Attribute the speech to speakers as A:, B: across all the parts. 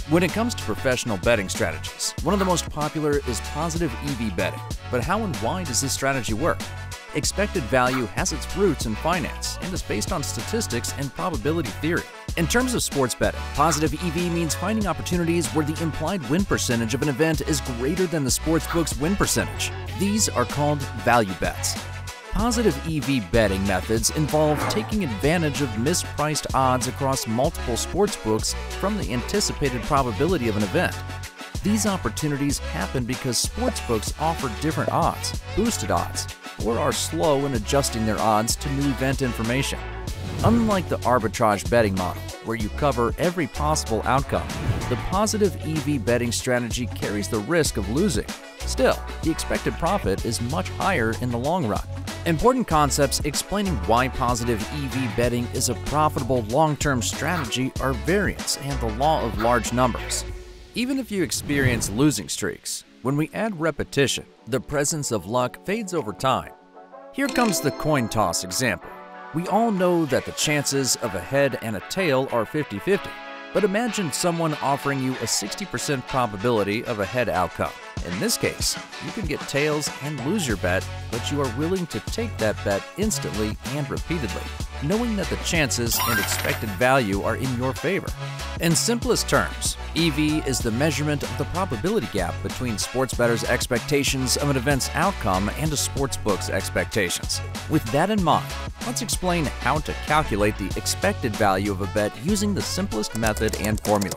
A: When it comes to professional betting strategies, one of the most popular is positive EV betting. But how and why does this strategy work? Expected value has its roots in finance and is based on statistics and probability theory. In terms of sports betting, positive EV means finding opportunities where the implied win percentage of an event is greater than the sportsbook's win percentage. These are called value bets. Positive EV betting methods involve taking advantage of mispriced odds across multiple sportsbooks from the anticipated probability of an event. These opportunities happen because sportsbooks offer different odds, boosted odds, or are slow in adjusting their odds to new event information. Unlike the arbitrage betting model, where you cover every possible outcome, the positive EV betting strategy carries the risk of losing. Still, the expected profit is much higher in the long run. Important concepts explaining why positive EV betting is a profitable long-term strategy are variance and the law of large numbers. Even if you experience losing streaks, when we add repetition, the presence of luck fades over time. Here comes the coin toss example. We all know that the chances of a head and a tail are 50-50, but imagine someone offering you a 60% probability of a head outcome. In this case, you can get tails and lose your bet, but you are willing to take that bet instantly and repeatedly, knowing that the chances and expected value are in your favor. In simplest terms, EV is the measurement of the probability gap between sports bettors' expectations of an event's outcome and a sportsbook's expectations. With that in mind, let's explain how to calculate the expected value of a bet using the simplest method and formula.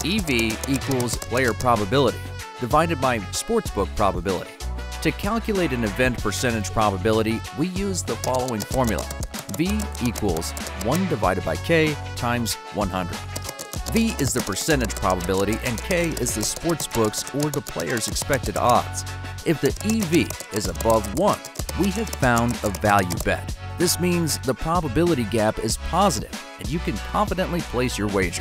A: EV equals player probability divided by sportsbook probability. To calculate an event percentage probability, we use the following formula. V equals 1 divided by K times 100. V is the percentage probability and K is the sportsbook's or the player's expected odds. If the EV is above 1, we have found a value bet. This means the probability gap is positive and you can confidently place your wager.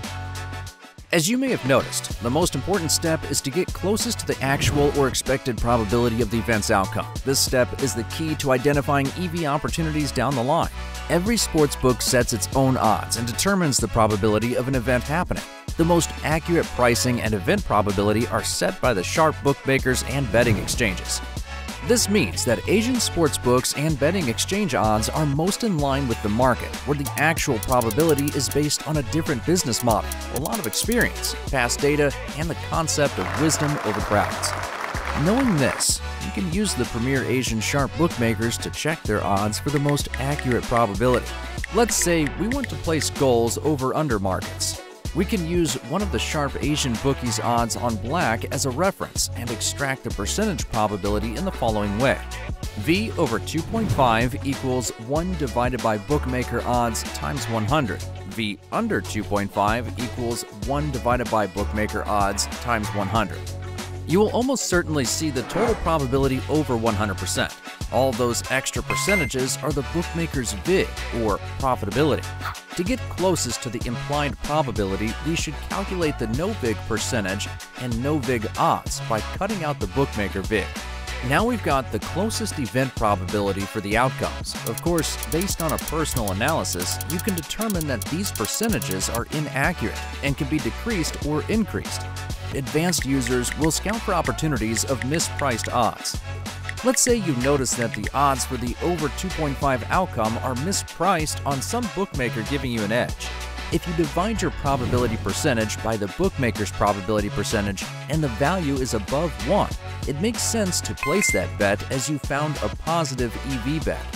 A: As you may have noticed, the most important step is to get closest to the actual or expected probability of the event's outcome. This step is the key to identifying EV opportunities down the line. Every sportsbook sets its own odds and determines the probability of an event happening. The most accurate pricing and event probability are set by the sharp bookmakers and betting exchanges. This means that Asian sportsbooks and betting exchange odds are most in line with the market, where the actual probability is based on a different business model, a lot of experience, past data, and the concept of wisdom over crowds. Knowing this, you can use the premier Asian sharp bookmakers to check their odds for the most accurate probability. Let's say we want to place goals over-under markets. We can use one of the sharp Asian bookies' odds on black as a reference and extract the percentage probability in the following way. V over 2.5 equals 1 divided by bookmaker odds times 100. V under 2.5 equals 1 divided by bookmaker odds times 100. You will almost certainly see the total probability over 100%. All those extra percentages are the bookmaker's VIG, or profitability. To get closest to the implied probability, we should calculate the no-VIG percentage and no-VIG odds by cutting out the bookmaker VIG. Now we've got the closest event probability for the outcomes. Of course, based on a personal analysis, you can determine that these percentages are inaccurate and can be decreased or increased. Advanced users will scout for opportunities of mispriced odds. Let's say you notice that the odds for the over 2.5 outcome are mispriced on some bookmaker giving you an edge. If you divide your probability percentage by the bookmaker's probability percentage and the value is above 1, it makes sense to place that bet as you found a positive EV bet.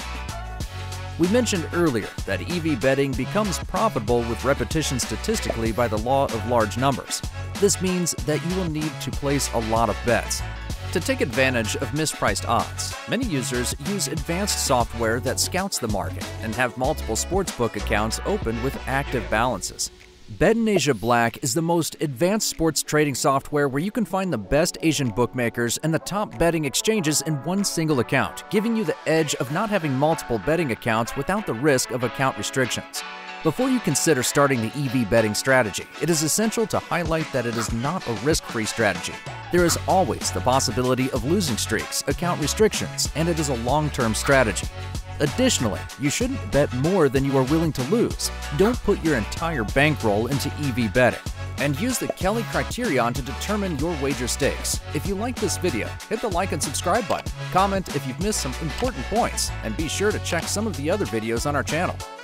A: We mentioned earlier that EV betting becomes profitable with repetition statistically by the law of large numbers. This means that you will need to place a lot of bets. To take advantage of mispriced odds, many users use advanced software that scouts the market and have multiple sportsbook accounts open with active balances. BetInAsia Black is the most advanced sports trading software where you can find the best Asian bookmakers and the top betting exchanges in one single account, giving you the edge of not having multiple betting accounts without the risk of account restrictions. Before you consider starting the EV betting strategy, it is essential to highlight that it is not a risk-free strategy. There is always the possibility of losing streaks, account restrictions, and it is a long-term strategy. Additionally, you shouldn't bet more than you are willing to lose. Don't put your entire bankroll into EV betting. and use the Kelly criterion to determine your wager stakes. If you like this video, hit the like and subscribe button, comment if you've missed some important points, and be sure to check some of the other videos on our channel.